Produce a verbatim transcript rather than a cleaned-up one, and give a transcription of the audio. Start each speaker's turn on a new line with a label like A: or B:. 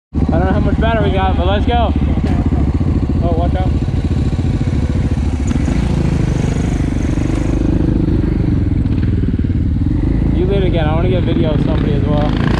A: I don't know how much battery we got, but let's go. Oh, watch out. You lead again. I want to get video of somebody as well.